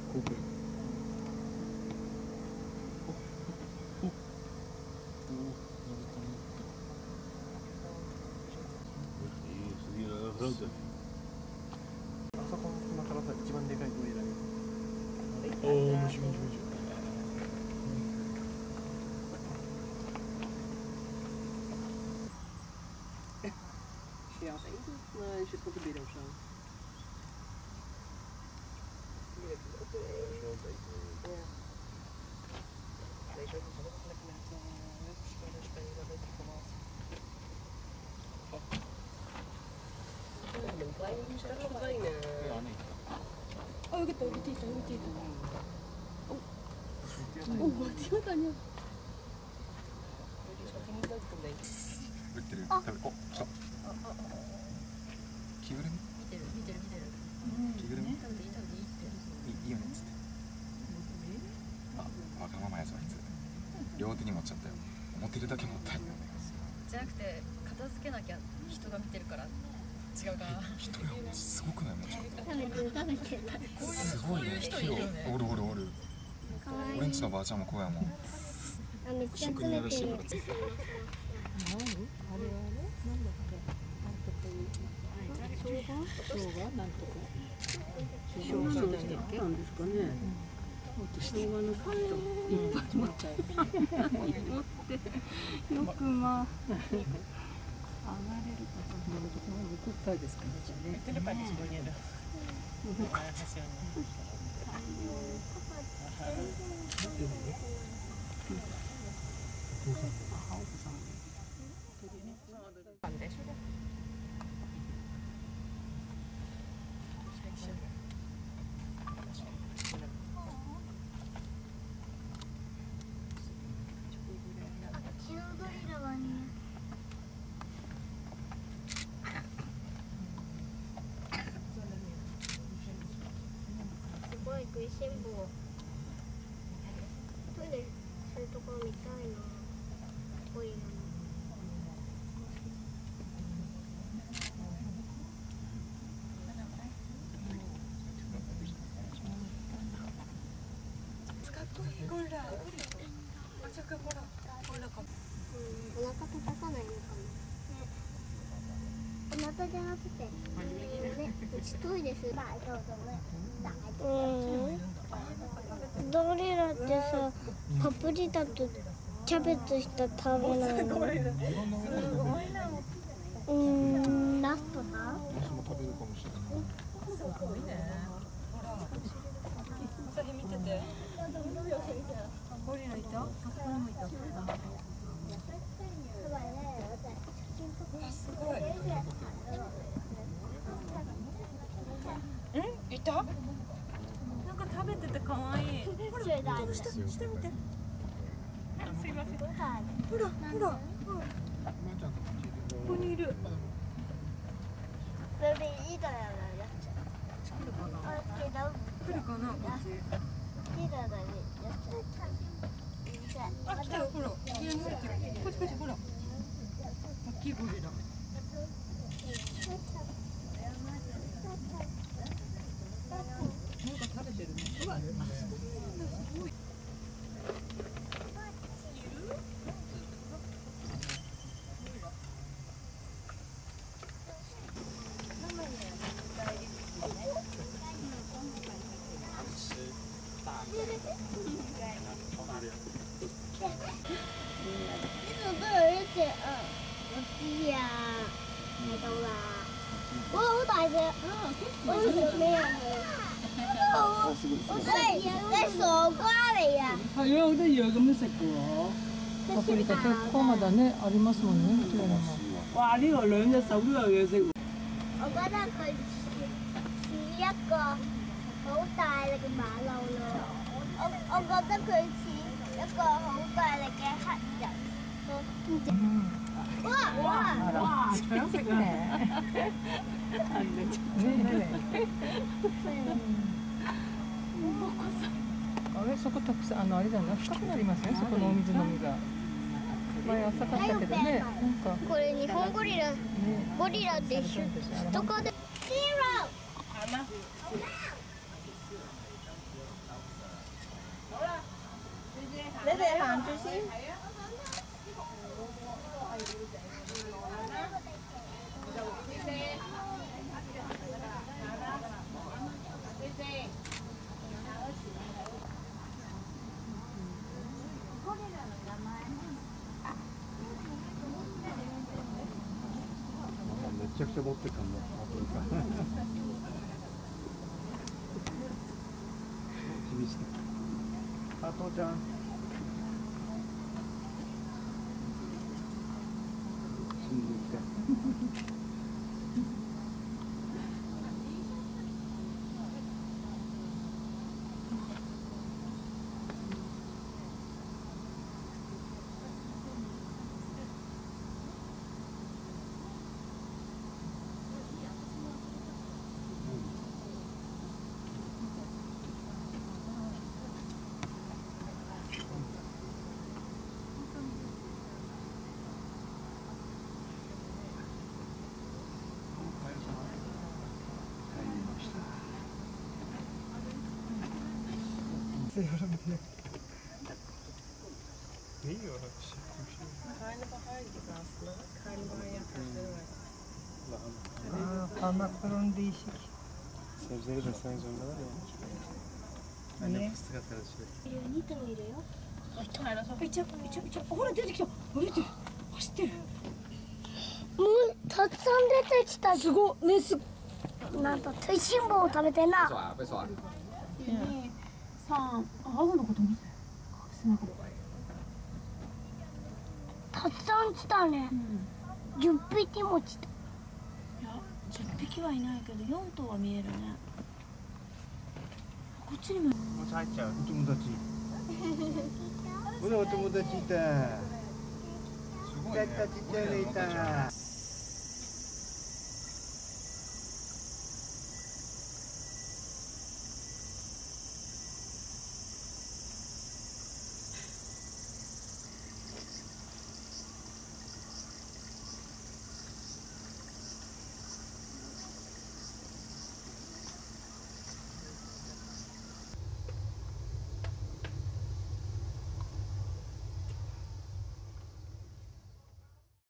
ここ。あそこの今からさ一番でかいゴリラに。おお、むしむしむし。 Ja, als eten? Nee, je zit gewoon te bidden of zo. Ja. Deze ook nog lekker met spelen, spelen, weet ik veel wat. Een kleine muziek verdwenen. Ja, nee. Oh, ik heb ook dit. Oh, wat is dat dan? Dus wat hij niet leuk vond, denk ik. 売ってる。食べ、お、来た。着ぐるみ？ 見てる。 着ぐるみ？ 食べていいって。 いいよねっつって。あ、わがままやぞあいつ。両手に持っちゃったよ。持ってるだけ持ったよ。 じゃなくて片付けなきゃ人が見てるから違うかな。 人がすごくないもん。 食べてる。 すごいね。人おる。俺んちのばあちゃんもこうやもん。 めっちゃ詰めてる。 何？あれなんだっけ？なんとかいう。生姜？なんとか。生姜なんだっけ？なんですかね。生姜のパッといっぱい持っちゃう。持ってよくまあ上がれるかと。僕ったいですかね。じゃあね。 Telepath semuanya dah. Pantai sudah. Ôi, quý xem bùa. Thôi để xem tụi con mình coi nó. Ôi.お腹叩かないのかな。お腹じゃなくて、ね、うちトイレする。ドリラってさ、パプリカとキャベツしか食べないの。ナスとか？ ナスも食べるかもしれない。 すごいね。ほら。それ見てて。ゴリラいた？あそこにもいた。すごい。いた？なんか食べてて可愛い。ほら、下見て。すいません。ほら。ここにいる。来るかな、こっち。あ、来たよ、ほら。こっち、ほら。大きいゴリラ。なんか食べてるね。うわ、あ、そうなんだ、すごい。 呢度都有一隻有啲喺度啦。哇，好大隻！我好似咩啊？你傻瓜嚟啊！ 係啊，好多嘢咁樣食嘅喎。パプリカとまだねありますもんね。哇！呢個兩隻手都有嘢食。 我覺得佢似一個好大力嘅馬騮咯。我覺得佢似一個好大力嘅黑人。 哇！搶食啊！あれそこたくさんあれだな深くなりますねそこのお水飲みが。前浅かったけどねなんか。 これ日本ゴリラって人科で。ゼロ。 Thế để hàng chú xí. めちゃくちゃ持ってるかも。あ、父ちゃん。死んできた。 Parmaklarını değişik. Sebzeleri beslemek zorundalar ya. Anne fıstık atar şey. 2頭いるよ。 ほら出てきた。歩いてる。走ってる。 もうたくさん出てきた。 すごいねす。 なんと食いしん坊を食べてんな。 2、3。あ、青のこと見て。すごい。 たくさん来たね。10匹も来た。 いや、10匹はいないけど4頭は見えるね。こっちにも。 もう入っちゃう。お友達。ほらお友達いた。すごいね。ちっちゃいのいた。